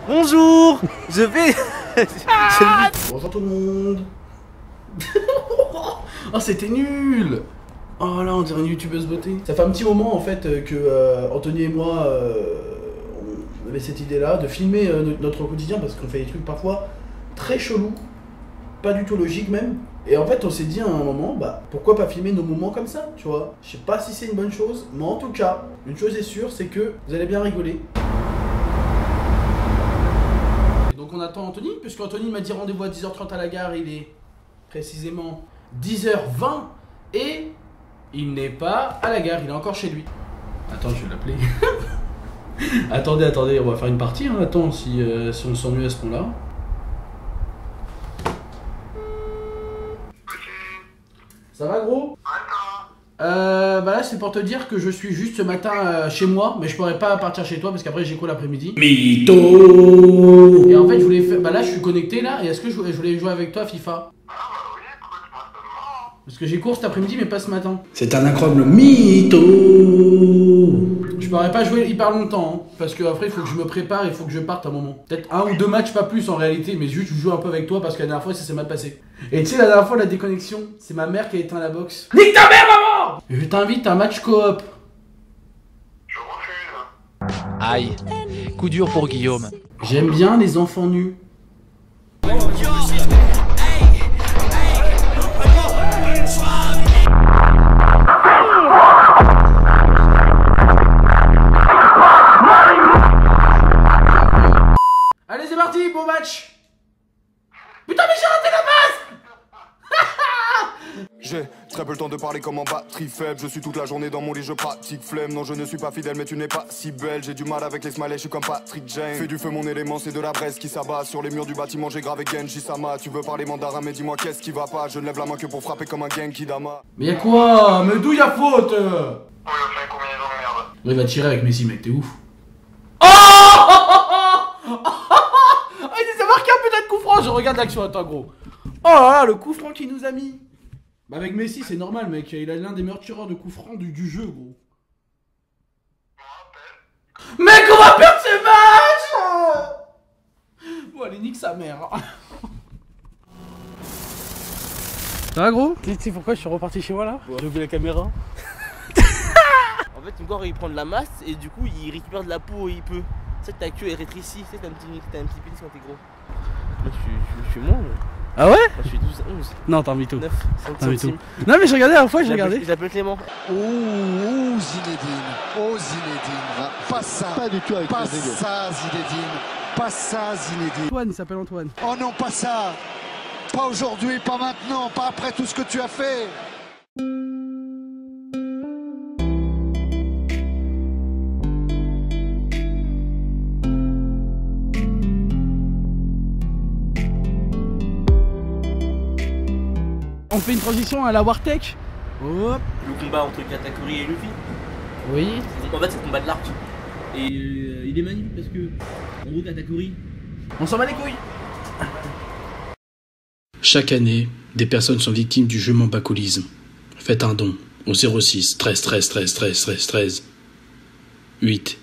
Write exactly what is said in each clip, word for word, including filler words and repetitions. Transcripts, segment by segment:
Bonjour. Je vais... Ah bonjour tout le monde. Oh c'était nul. Oh là on dirait une youtubeuse beauté. Ça fait un petit moment en fait que euh, Anthony et moi euh, on avait cette idée là de filmer euh, notre quotidien parce qu'on fait des trucs parfois très chelous, pas du tout logiques même. Et en fait on s'est dit à un moment, bah pourquoi pas filmer nos moments comme ça, tu vois. Je sais pas si c'est une bonne chose, mais en tout cas, une chose est sûre, c'est que vous allez bien rigoler. Et donc on attend Anthony, puisque Anthony m'a dit rendez-vous à dix heures trente à la gare, il est précisément dix heures vingt et il n'est pas à la gare, il est encore chez lui. Attends, je vais l'appeler. attendez, attendez, on va faire une partie, hein. Attends, si, euh, si on s'ennuie à ce point-là. Ça va gros? Euh, bah là c'est pour te dire que je suis juste ce matin euh, chez moi, mais je pourrais pas partir chez toi parce qu'après j'ai quoi l'après-midi. Mytho. Et en fait je voulais faire, bah là je suis connecté là, et est-ce que je voulais, je voulais jouer avec toi à FIFA? Parce que j'ai cours cet après-midi mais pas ce matin. C'est un incroyable mytho. Je pourrais pas jouer hyper longtemps, hein, parce que après il faut que je me prépare, il faut que je parte à un moment. Peut-être un ou deux matchs, pas plus en réalité, mais juste je joue un peu avec toi parce que la dernière fois ça s'est mal passé. Et tu sais la dernière fois la déconnexion, c'est ma mère qui a éteint la box. Nique ta mère maman. Je t'invite à un match coop. Je refuse. Aïe. Coup dur pour Guillaume. J'aime bien les enfants nus. Allez c'est parti, bon match. Putain mais j'ai raté la passe. J'ai très peu le temps de parler comme en batterie faible. Je suis toute la journée dans mon lit, je pratique flemme. Non je ne suis pas fidèle mais tu n'es pas si belle. J'ai du mal avec les smileys, je suis comme Patrick Jane. Fais du feu mon élément, c'est de la braise qui s'abat. Sur les murs du bâtiment j'ai gravé Genji Sama. Tu veux parler mandarin mais dis-moi qu'est-ce qui va pas. Je ne lève la main que pour frapper comme un Genki Dama. Mais y'a quoi? Mais d'où y'a faute? On lui a fait une combinaison de merde. Il va tirer avec Messi mec, t'es ouf. Oh il s'est marqué un putain de coup franc. Je regarde l'action, attends gros. Oh là là, le coup franc qu'il nous a mis. Bah avec Messi c'est normal mec, il a l'un des meilleurs tireurs de coups francs du, du jeu gros. Mec on va perdre ce match. Bon allez nique sa mère. Ça va gros? Tu sais pourquoi je suis reparti chez moi là? J'ai oublié la caméra. En fait ton corps il prend de la masse et du coup il récupère de la peau où il peut. Tu sais que ta queue est rétrécie, tu sais t'as un petit, t'as un petit pénis quand t'es gros. Moi je suis, je, je suis moins moi. Ah ouais? Moi je suis douze, onze. Non t'as mis tout. neuf, T'as mis tout. Non mais je regardais la dernière fois, j'ai regardé. Je l'appelle Clément. Oh, oh Zinedine, oh Zinedine, pas ça, pas du tout avec pas ça Zinedine, pas ça Zinedine. Antoine, il s'appelle Antoine. Oh non pas ça, pas aujourd'hui, pas maintenant, pas après tout ce que tu as fait. On fait une transition à la Wartech. Hop. Le combat entre Katakuri et Luffy. Oui. En fait c'est le combat de l'arc. Et euh, il est magnifique parce que en gros Katakuri. On s'en bat les couilles. Chaque année, des personnes sont victimes du je m'en baculisme. Faites un don au zéro six treize treize treize treize treize treize huit.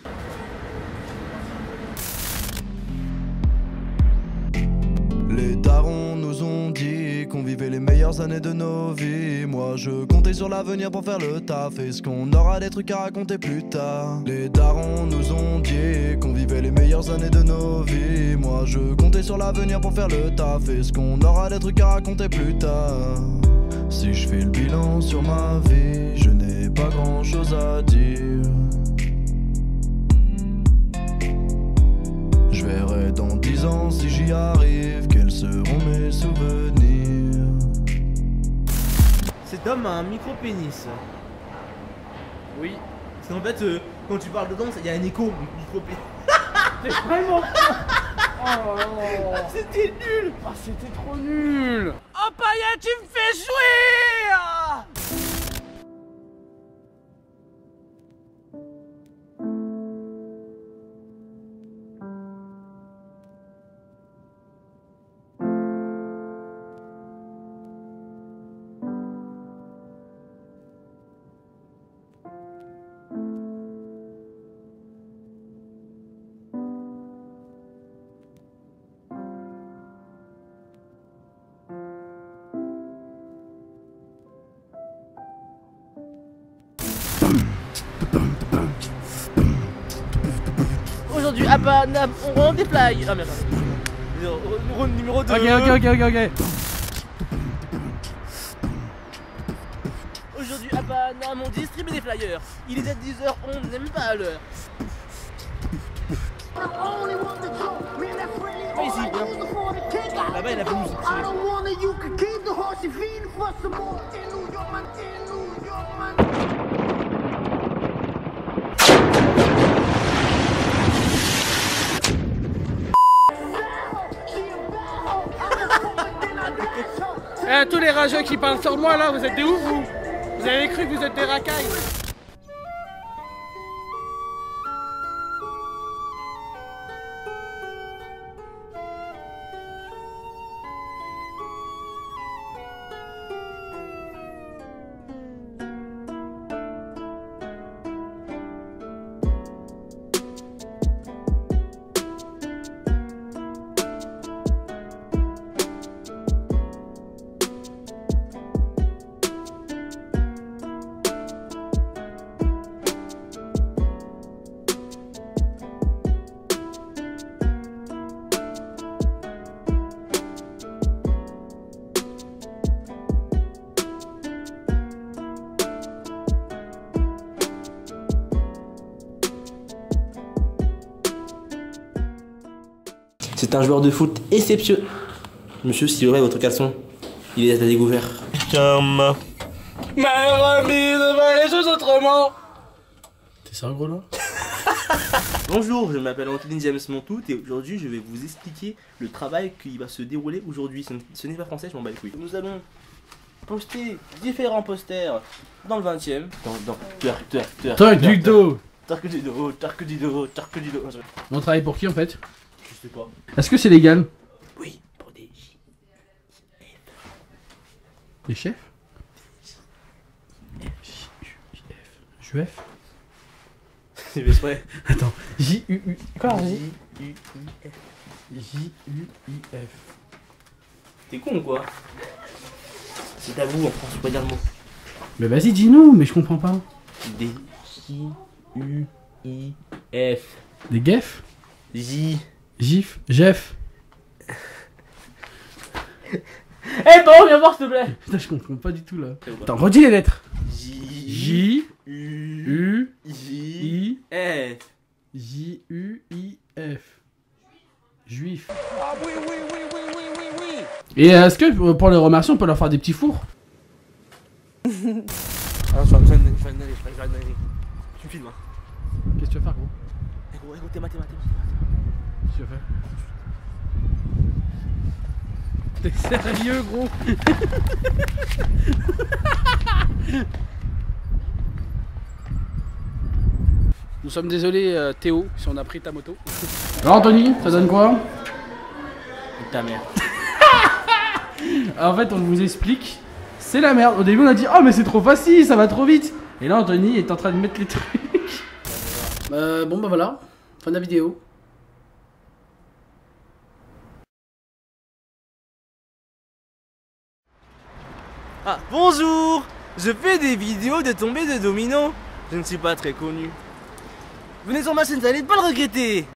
Les darons nous ont dit qu'on vivait les meilleures années de nos vies. Moi je comptais sur l'avenir pour faire le taf. Est-ce qu'on aura des trucs à raconter plus tard? Les darons nous ont dit qu'on vivait les meilleures années de nos vies. Moi je comptais sur l'avenir pour faire le taf. Est-ce qu'on aura des trucs à raconter plus tard? Si je fais le bilan sur ma vie, je n'ai pas grand chose à dire. Je verrai dans dix ans si j'y arrive, quels seront mes souvenirs. Cet homme a un micro-pénis. Oui. Parce qu'en fait, euh, quand tu parles dedans, il y a un écho, micro-pénis. C'est vraiment. Oh. C'était nul. Ah c'était trop nul. Oh Paya, tu me fais jouir. Aujourd'hui à Paname, on rend des flyers. Ah merde, numéro, numéro deux. Ok, ok, ok, ok, ok. Aujourd'hui à Paname, on distribue des flyers. Il est à dix heures, on n'aime pas à l'heure. Pas ici, viens. Là-bas, il a plus musique. Eh, tous les rageux qui parlent sur moi là, vous êtes des ouf vous? Vous avez cru que vous êtes des racailles? C'est un joueur de foot exceptionnel. Monsieur, s'il vous plaît, votre caleçon, il est à découvert. Comme. Mais remis de voir les choses autrement. T'es ça, gros là? Bonjour, je m'appelle Anthony James Montout et aujourd'hui je vais vous expliquer le travail qui va se dérouler aujourd'hui. Ce, ce n'est pas français, je m'en bats les couilles. Nous allons poster différents posters dans le vingtième. Dans, dans, turc, turc, turc. Toi, du dos. Turc du dos, turc du dos, turc du dos. On travaille pour qui en fait? Je sais pas. Est-ce que c'est légal? Oui, pour des J. Des chefs? Juif? C'est vrai. Attends, J U U. Quoi? J U I F. J U I F. T'es con ou quoi? C'est à vous en France, faut pas dire le mot. Mais vas-y, dis-nous, mais je comprends pas. Des J U I F. Des guefs? J. Gif? Jeff? Eh bon, viens voir s'il te plaît. Putain, je comprends pas du tout là. Attends, redis les lettres. J. J. U. U. J. I. F. J U I F. Juif. Ah oui, oui, oui, oui, oui, oui, oui. Et est-ce que pour les remercier, on peut leur faire des petits fours? Ah, je vais faire une dinguerie, je vais faire une dinguerie, je vais faire une dinguerie. Tu me filmes, hein. Qu'est-ce que tu vas faire, gros? Eh gros, eh gros, t'es maté, maté, Qu'est-ce que tu vas faire? T'es sérieux, gros? Nous sommes désolés, euh, Théo, si on a pris ta moto. Alors, Anthony, ça donne quoi? ta mère. En fait, on vous explique, c'est la merde. Au début, on a dit, oh, mais c'est trop facile, ça va trop vite. Et là, Anthony est en train de mettre les trucs. euh, bon, bah voilà, fin de la vidéo. Ah, bonjour. Je fais des vidéos de tombées de dominos. Je ne suis pas très connu. Venez sur ma chaîne, vous n'allez pas le regretter.